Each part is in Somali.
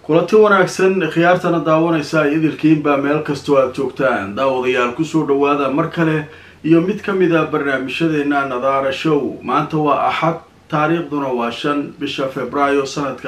kulanti wanaagsan khiyaartana daawanaysa idilkiin baa meel kastoo aad joogtaan daawadayaal kusoo dhawaada mar kale iyo mid ka mid ah barnaamijyadeena Nadaara Show. Maanta waa Axad, taariikhduna waa 5 bisha Febraayo sanadka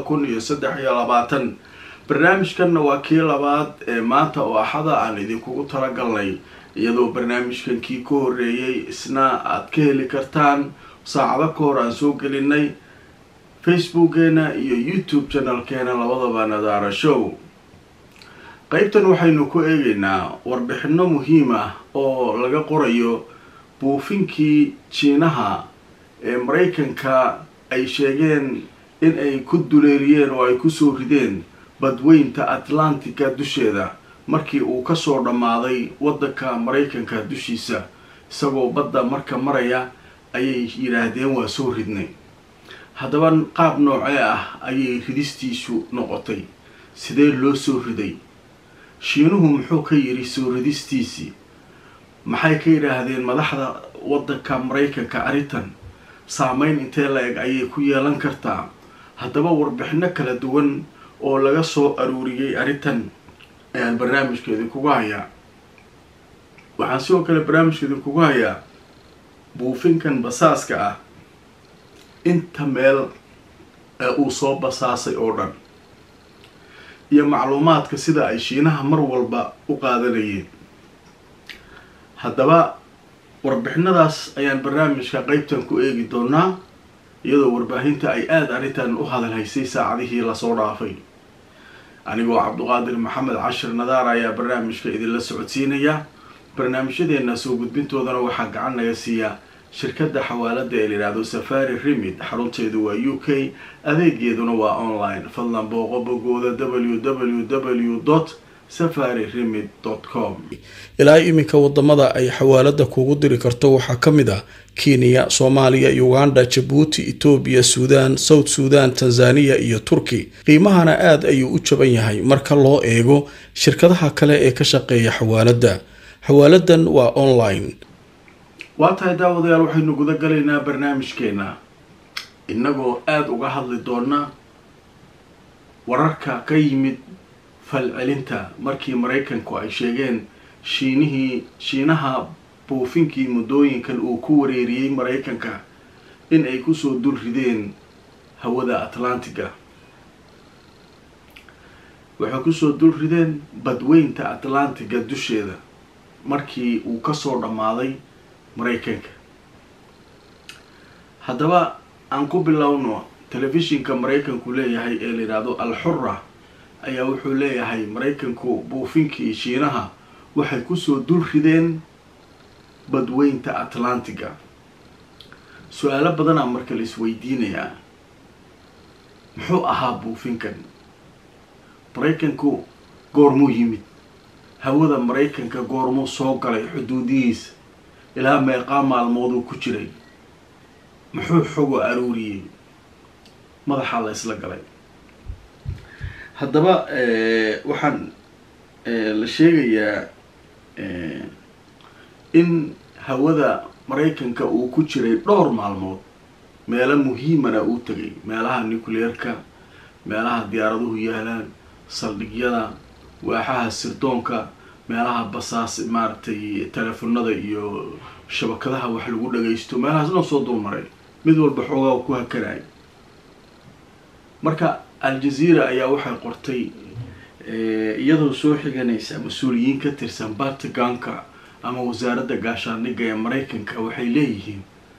2023. barnaamijkan waa kii labaad ee maanta oo Axada aan idinkugu talagalnay, iyadoo barnaamijkan kii ka horeeyay isna aad ka heli kartaan saacado ka hor aan soo gelinay facebookena iyo youtube channelkeena labadaba Nadaara Show. qaybtan waxaynu ku eegaynaa warbixino muhiim ah oo laga qorayo buufinkii Shiinaha ee Mareykanka ay sheegeen in ay ku duleeliyeen oo ay ku soo rideen badweynta Atlantika dusheeda markii uu ka soo dhamaaday wadanka Mareykanka dushiisa. isagoo badda marka maraya ayay yiraahdeen waa soo ridnay. haddaba qaab noocee ah ayay ridistiisu noqotay? sidee loo soo riday? Shiinuhu muxuu ka yiri soo ridistiisi? maxay ka yiraahdeen madaxda wadanka Mareykanka aritan? saameyn intee la eg ayay ku yeelan kartaa? haddaba warbixino kala duwan oo laga soo aruuriyay aritan ayaan barnaamijkeeda kugu hayaa. waxaan sidoo kale barnaamijkeeda kugu hayaa buufinkan basaaska ah inta meel uu soo basaasay oo dhan iyo macluumaadka sida ay Shiinaha mar walba u qaadanayeen. haddaba warbixinadaas ayaan barnaamijka qaybtan ku eegi doonaa, iyadoo warbaahinta ay aad aritan u hadalhaysay saacadihii la soo dhaafay. anigoo Cabduqaadir Maxamed Cashir Nadaara ayaa barnaamijka idinla socodsiinaya. barnaamijyadeena soo gudbintoodana waxaa gacan naga siiya shirkadda xawaalada ee la yiraahdo Safari Remit. xarunteedu waa UK, adeegeeduna waa online. fadlan booqo bogooda www.safariremit.com. ilaa iminka wadamada ay xawaalada kugu diri karto waxaa ka mid ah Kenya, Soomaaliya, Uganda, Djibouti, Ethiopia, Sudan, South Sudan, Tanzania iyo Turkey. qiimahana aad ayuu u jaban yahay marka loo eego shirkadaha kale ee ka shaqeeya xawaalada. xawaaladan waa online. waa tahay daawadayaal, waxaynu guda galaynaa barnaamijkeena inagoo aad uga hadli doona wararka ka yimid falcelinta markii Mareykanku ay sheegeen Shiinaha buufinkii muddooyinkan uu ku wareeriyay Mareykanka in ay kusoo dul rideen hawada Atlantika. waxay kusoo dul rideen badweynta Atlantika dusheeda markii uu ka soo dhamaaday Mareykanka. haddaba aan ku bilowno telefishinka Mareykanku leeyahay ee la yiraahdo Al-Hurra ayaa wuxuu leeyahay Mareykanku buufinkii Shiinaha waxay kusoo dul rideen badweynta Atlantika. su'aalo badan marka la isweydiinayaa, muxuu ahaa buufinkan? Mareykanku goormuu yimid? hawada Mareykanka goormuu soo galay xuduudihiisa? ilaa meeqa maalmood uu ku jiray? muxuu xogo aruuriyay? madaxa la isla galay. haddaba waxaan la sheegayaa in hawada Mareykanka uu ku jiray dhowr maalmood, meelo muhiimana uu tagay, meelaha nuclearka, meelaha diyaaraduhu yaalaan, saldhigyada, waaxaha sirdoonka, meelaha basaas maartay telefoonada iyo shabakadaha wax lagu dhageysto, meelahaas la soo dulmaray, mid walba xoogaa ku hakanay. marka Al Jazeera ayaa waxay qortay iyadoo soo xiganaysa mas'uuliyiin ka tirsan Pentagonka ama wasaaradda gaashaandhigga ee Mareykanka. waxay leeyihiin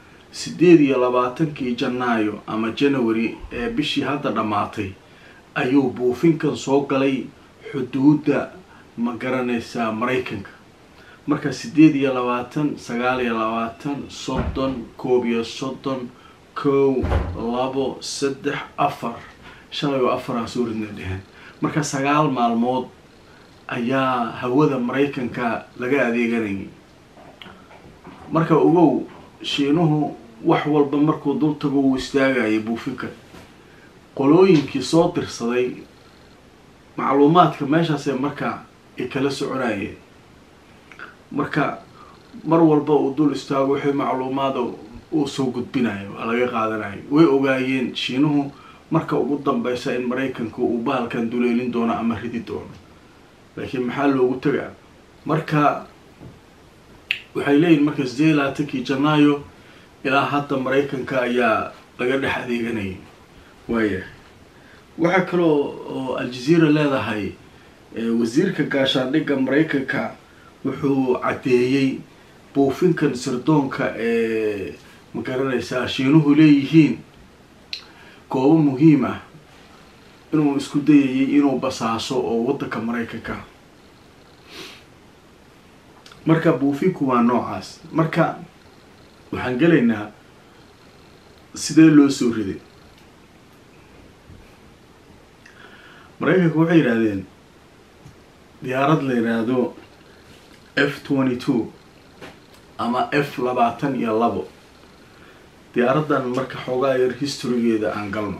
28 Janaayo ama January ee bishii hadda dhamaatay ayuu buufinkan soo galay xuduudda ma garanaysa Mareykanka. marka 28 29 30 31 1 2 3 4 shalay oo 4 soo ridnay. marka 9 maalmood ayaa hawada Mareykanka laga adeeganayay. marka ogow, Shiinuhu wax walba markuu dul tago uu istaagayay buufinka. qolooyinkii soo dirsaday macluumaadka meeshaas marka ay kala soconayeen. marka mar walba uu dul istaago wixii macluumaad uu soo gudbinayo laga qaadanayo. way ogaayeen Shiinuhu marka ugu dambaysa in maraykanku uu bahalkan duleelin doono ama ridi doono. laakiin maxaa loogu tagaa marka waxay leeyihin marka 8 Janaayo ilaa hadda maraykanka ayaa laga dhex adeeganayay. waayahay waxaa kaloo oo Al-Jazeera leedahay wasiirka gaashaandhigga maraykanka wuxuu cadeeyay buufinkan sirdoonka ma garanaysaa shiinuhu leeyihiin goobo muhiim ah inuu isku dayayay inuu basaaso oo waddanka maraykanka. marka buufinku waa noocaas. marka waxaan gelaynaa sidee loo soo riday. maraykanku waxay yidhaahdeen diyaarad la yidhaahdo F-22 ama F-22 diyaaraddan marka xoogaa yar historygeeda aan galno.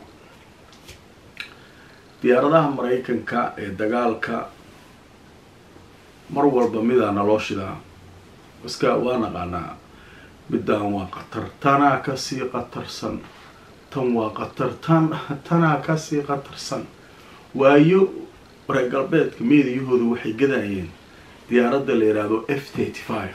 diyaaradaha maraykanka ee dagaalka mar walba midaa naloo shidaa iska waa naqaanaa midaan waa qatar tanaa kasii qatarsan tan waa qatar tanaa kasii qatarsan. waayo reer galbeedka meediyahooda waxay gadayeen diyaaradda la yidhaahdo F-35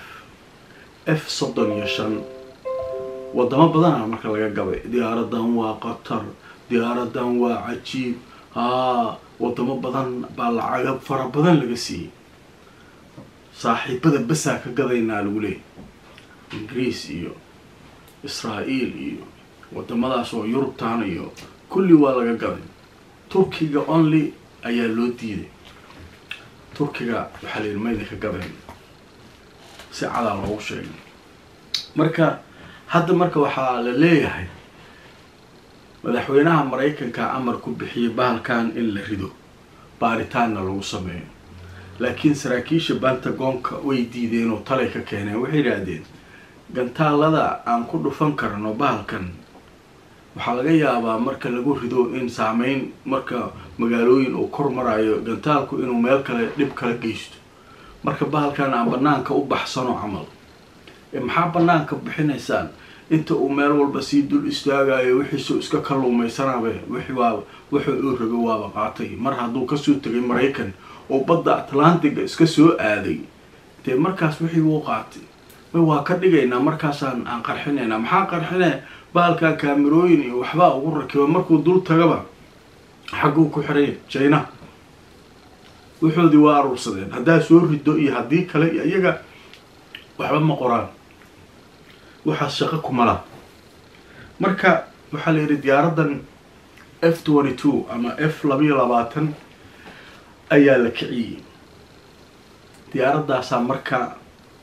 F-35 wadamo badanaa marka laga gabay diyaaradan waa qatar diyaaradan waa cajiib wadamo badan baa lacag fara badan laga siiyey. saaxiibada basaa ka gadaynaa lagu leeyahay ingiriis iyo israa'iil iyo wadamadaas oo yurubtaan iyo kulli waa laga gaday. turkiga only ayaa loo diiday. turkiga waxaa la yidhi mayna ka gadayn si cadaa loogu sheegay. marka hadda marka waxaa la leeyahay madaxweynaha maraykanka amar ku bixiyay bahalkan in la rido baaritaanna lagu sameeyo. laakiin saraakiisha Pentagonka way diideen oo talay ka keeneen. waxay yiraahdeen gantaalada aan ku dhufan karno bahalkan waxaa laga yaabaa marka lagu rido in saameyn marka magaalooyin uu kor marayo gantaalku inuu meel kale dhib kala geysto. marka bahalkan aan banaanka u baxsano camal maxaa banaanka bixinaysaan inta uu meel walba sii dul istaagayo wixiisu iska kalluumaysanaaba wuxuu uu rago waaba qaatay. mar hadduu kasoo tagay maraykan oo badda Atlantiga iska soo aaday dee markaas wixii uu qaatay waa ka dhigaynaa markaasaan aan qarxinaynaa. maxaa qarxinay bahalkan kaamirooyin iyo waxbaa ugu rakiba markuu dul tagaba xaguu ku xiray China wuxuudi waa aruursadeen haddaa soo rido iyo haddii kale iyaga waxba ma qoraan waxaas shaqo kuma laha. marka waxaa la yidhi diyaaraddan F-22 ama F-22 ayaa la kiciyey. diyaaradaasaa marka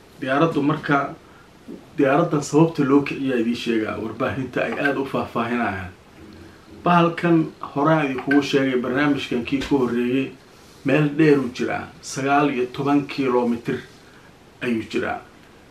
diyaaraddan sababta loo kiciyaa idii sheegaa warbaahinta ay aada u faahfaahinayaan. bahalkan horaan idinkugu sheegay barnaamijkan kii ka horreeyey meel dheer u jiraa 19 kilomitir ayuu jiraa.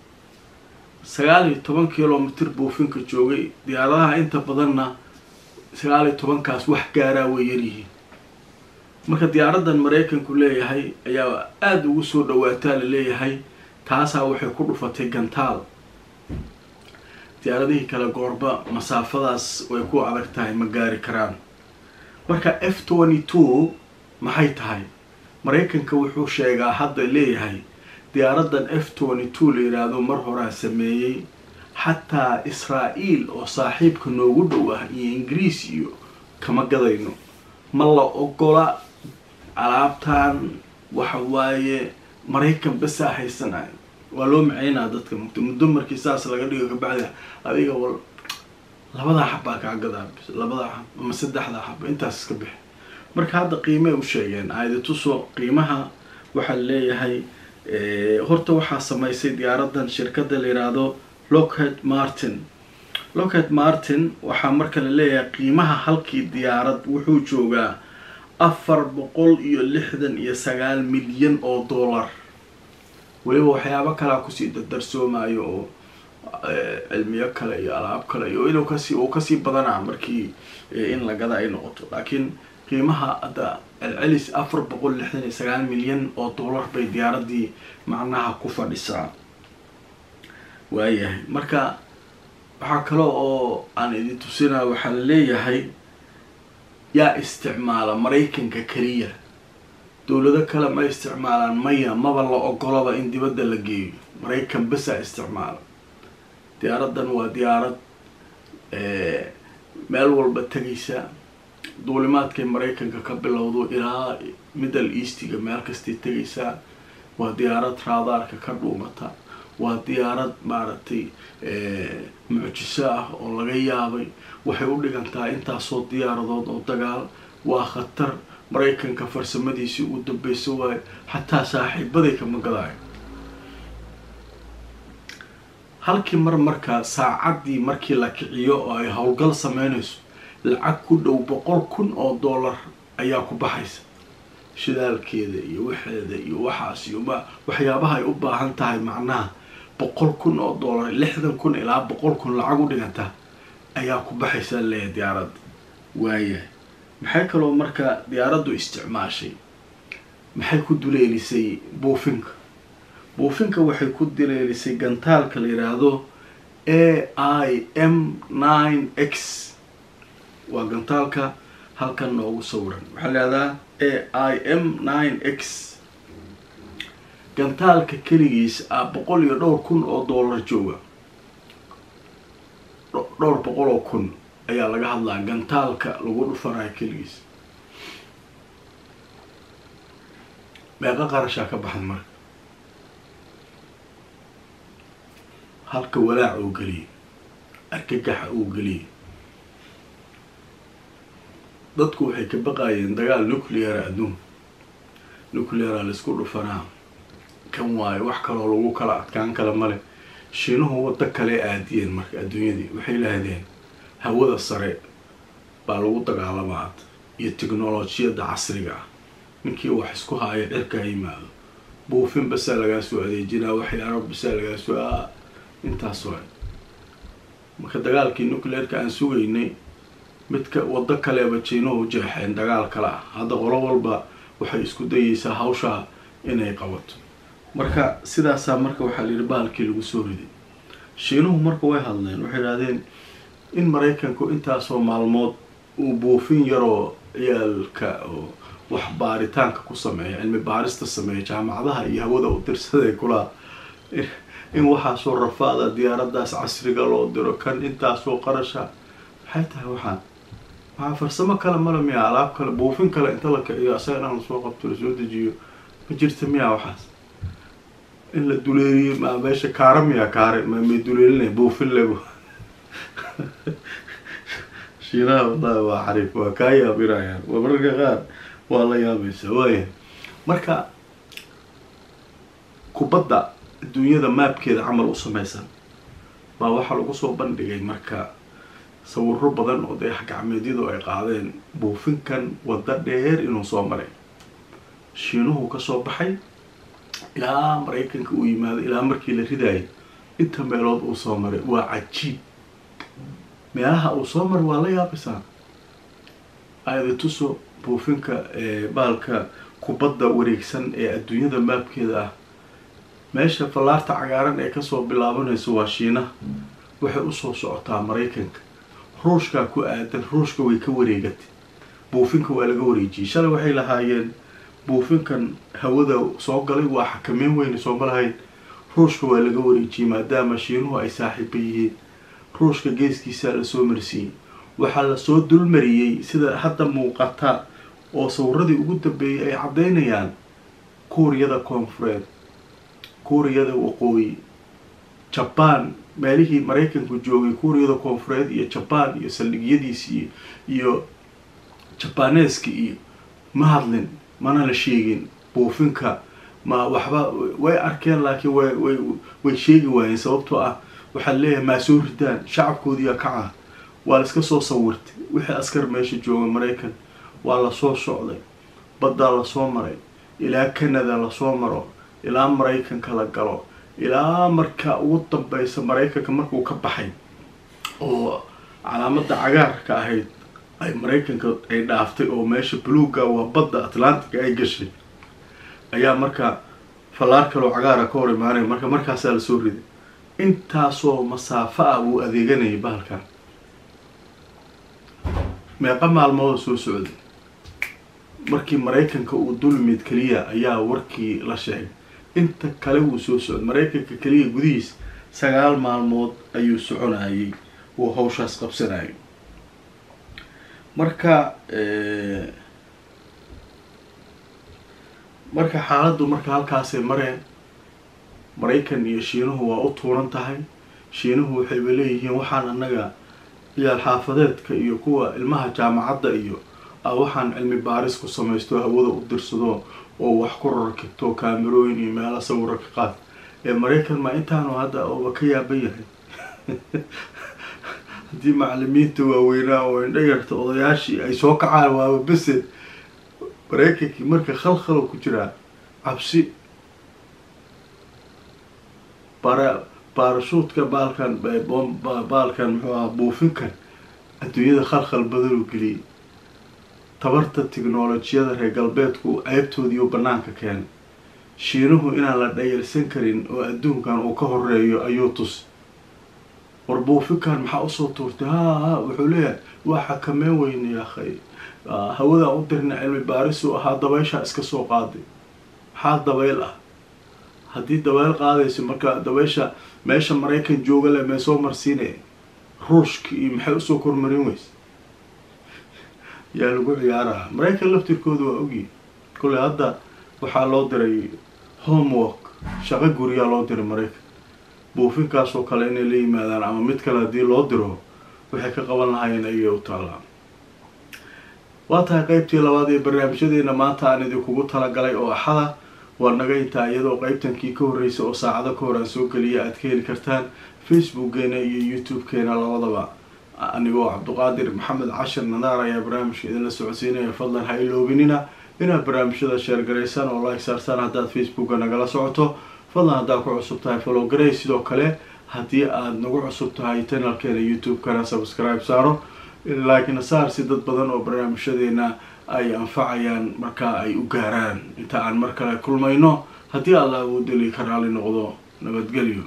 19 kilomitir buufinka joogay. diyaaradaha inta badanna 19kaas wax gaaraa way yaryihiin. marka diyaaraddan maraykanku leeyahay ayaa aada ugu soo dhawaataa la leeyahay taasaa waxay ku dhufatay gantaal. diyaaradihii kale goorba masaafadaas way ku adag tahay ma gaari karaan. marka F-22 maxay tahay maraykanka wuxuu sheegaa hadda leeyahay diyaaraddan F-22 la yiraahdo mar horaa sameeyay xataa Israa'iil oo saaxiibka noogu dhow ah iyo ingiriis iyo kama gadayno ma la ogola alaabtan waxa waaye maraykan bas haysanay waa loo maceynaa dadka muddo markii saas laga dhigo ka bacda adiga wal labada xabba ka gadaa labada ama saddexda xabba intaas iska bix. marka hadda qiime u sheegeen ayda tuso qiimaha waxa leeyahay horta waxaa samaysay diyaaraddan shirkadda la yiraahdo Lockheed Martin waxaa marka la leeyahay qiimaha halkii diyaarad wuxuu joogaa $469 milyan oo dollar. waliba waxyaabo kale kusii dardarsoomayo oo cilmiyo kale iyo alaab kale iyo inuu kasii badanaa markii in la gada ay noqoto. laakiin qiimaha hadda العليس 469 مليون oo dollar bay diyaaradii macnaha ku fadhisaa. waayahay marka waxa kale oo aan idin tusinaa waxa la leeyahay yaa isticmaala maraykanka keliya dowlado kale ma isticmaalaan maya maba la ogolaba in dibadda la geeyo maraykan basaa isticmaala diyaaradan waa diyaarad meel walba tegaysa duulimaadkay maraykanka ka bilowdo ilaa middle eastiga meel kastay tegaysaa waa diyaarad raadaarka ka dhuumata waa diyaarad maaragtay mucjiso ah oo laga yaabay waxay u dhigantaa intaasoo diyaaradood oo dagaal waa khatar maraykanka farsamadiisii uu dambeyso waayo xataa saaxiibaday kama gadaayo halkii markaa saacaddii markii la kiciyo oo ay howlgal sameynayso lacag ku dhow $100,000 ayaa ku baxaysa shidaalkeeda iyo waxeeda iyo waxaas iyo waxyaabaha ay u baahan tahay macnaha $100,000 $60,000 ilaa $100,000 lacag u dhiganta ayaa ku baxaysa leeyahay diyaaradda waayahay maxay kaloo markaa diyaaraddu isticmaashay maxay ku duleelisay buufinka waxay ku duleelisay gantaalka la yiraahdo AIM-9X waa gantaalka halkan noogu sawiran waxaa la yiraahdaa AIM-9X gantaalka keligiis $100,000 jooga $200,000 ayaa laga hadlaa gantaalka lagu dhufanayo keligiis meeqa qarashaa ka baxan marka halka walaac uu geliyay argagaxa uu geliyay dadku waxay ka baqayeen dagaal nuclear la isku dhufanaa kan waayo wax kaloo lagu kala adkaan kala male shiinuhu waddo kale aadiyeen marka adduunyadii waxay lahaydeen hawada sare baa lagu dagaalamaa iyo tiknolojiyadda casriga ah ninkii wax isku haaya cirka yimaado buufin basaa lagaa soo adeejinaa waxyaalo basaa lagaa soo intaas waay marka dagaalkii nuclearka aan sugaynay midka waddo kaleeba jiinuhu jeexeen dagaal kale ah hadda qolo walba waxay isku dayaysaa hawshaa inay qabato marka sidaasaa marka waxaa la yidhi bahalkii lagu soo riday shiinuhu marka way hadleen waxay idhahdeen in maraykanku intaasoo maalmood uu buufin yaroo ciyaalka oo wax baaritaanka ku sameeya cilmi baarista sameeya jaamacadaha iyo hawada u dirsaday kulaa in waxaasoo rafaada diyaaraddaas casriga loo diro kan intaasoo qarasha maxay tahay waxaa farsamo kale male miyaa alaab kale buufin kale inta la kiciyo asaga inaan lasoo qabto lasoo dejiyo ma jirta miyaa waxaas in la duleeliyo meesha kaara miyaa kaare may duleelinay buufin lego shiinaha wallahi waa xariif waa kaa yaabinayaan waa mararka qaar waa la yaabaysa waaya marka kubadda adduunyada maabkeeda camal u samaysan baa waxaa lagu soo bandhigay marka sawirro badan oo dayax gacmeedyadu ay qaadeen buufinkan waddo dheer inuu soo maray shiinuhu ka soo baxay ilaa maraykanka uu yimaado ilaa markii la ridaayay inta meelood uu soo maray waa cajiib meelaha uu soo maray waa la yaabaysaa ayada tuso buufinka baalka kubadda wareegsan ee adduunyada maabkeeda ah meesha fallaarta cagaaran ee kasoo bilaabanayso waa shiinaha waxay usoo socotaa maraykanka ruushkaa ku aadan ruushka way ka wareegatay buufinka waa laga wareejiyey shalay waxay lahaayeen buufinkan hawada soo galay waa xakameyn weyne sooma lahayn ruushka waa laga wareejiyey maadaama shiinuhu ay saaxiiba yihiin ruushka geeskiisaa lasoo marsiiyey waxaa lasoo dulmariyey sida hadda muuqata oo sawiradii ugu dambeeyay ay caddaynayaan kuuriyada koonfureed kuuriyada waqooyi jabaan meelihii maraykanku joogay kuuriyada koonfureed iyo jabaan iyo saldhigyadiisii iyo jabaaneeska iyo ma hadlin mana la sheegin buufinka ma waxba way arkeen laakiin way sheegi waayeen sababtoo ah waxaa leeyahay maa soo ridaan shacabkoodiiya kaca waa la iska soo sawirtay wixii askar meesha jooga maraykan waa lasoo socday baddaa lasoo maray ilaa Canada lasoo maro ilaa maraykanka la galo ilaa marka ugu dambaysa maraykanka markuu ka baxay oo calaamadda cagaarka ahayd ay maraykanka ay dhaaftay oo meesha buluuga waa badda Atlantic ay gashay ayaa marka fallaar kaloo cagaara ka hor imaanay markaasaa la soo riday intaasoo masaafo ah uu adeeganayay bahalkan meeqa maalmood soo socday markii maraykanka uu dulmid kaliya ayaa warkii la sheegay inta kale uu soo socday maraykanka kaliya gudihiis 9 maalmood ayuu soconayay oo hawshaas qabsanayay marka xaaladdu marka halkaas ay mareen maraykan iyo shiinuhu waa u tuuran tahay shiinuhu waxay leeyihiin waxaan anaga ciyaal xaafadeedka iyo kuwa ilmaha jaamacadda iyo waxaan cilmi baaris ku samaysto hawada u dirsado oo wax ku rakibto kaamirooyin iyo meelo sawir ka qaad maraykan ma intaanu hadda oo ka yaaban yahay hadii macallimiinta waaweynaa oo indhayarta odayaashii ay soo kacaan waaba bes maraykankii marka khalkhal ku jira cabsi baarashuudka baalkan muxuu ahaa buufinkan adduunyada khalkhal badan u geliyay tabarta tiknolojiyada reer galbeedku ceebtoodii oo banaanka keenay shiinuhu inaan la dhayalsan karin oo adduunkan uu ka horeeyo ayuu tus war buufinkan maxaa usoo tuurtay wuxuu leeyahay waa xakameyn weyne ya akhay hawadaa u dirna cilmi baaris uu ahaa dabayshaa iska soo qaaday maxaa dabayl ah haddii dabayl qaadayso marka dabaysha meesha maraykan jooga le mee soo marsiinaya ruushka iyo maxay usoo kormarin weyse yaa lagu ciyaaraha maraykan laftirkooda waa ogyihin kule hadda waxaa loo diray homework shaqo guriyaa loo diray maraykan buufinkaasoo kale inay la yimaadaan ama mid kale haddii loo diro waxay ka qaban lahaayeen ayay u taallaan waa tahay qaybtii labaad ee barnaamijyadeena maanta aan idinkugu talagalay oo axada waa naga intaa iyadoo qaybtankii ka horreysay oo saacado ka hor aan soo geliya aad ka heli kartaan facebookgeena iyo youtube-keena labadaba anigoo cabduqaadir maxamed cashir nadaar ayaa barnaamijka idinla socodsiinaya fadlan ha iloobinina inaad barnaamijyada sheer garaysaan oo like saartaan haddaad facebooka nagala socoto fadlan haddaad ku cusub tahay follow garay sidoo kale haddii aad nagu cusub tahay channelkeena youtube-kana subscribe saaro laakiin saar si dad badan oo barnaamijyadeena ay anfacayaan markaa ay u gaaraan inta aan mar kale kulmayno haddii allah uu deli ka raali noqdo nabadgelyo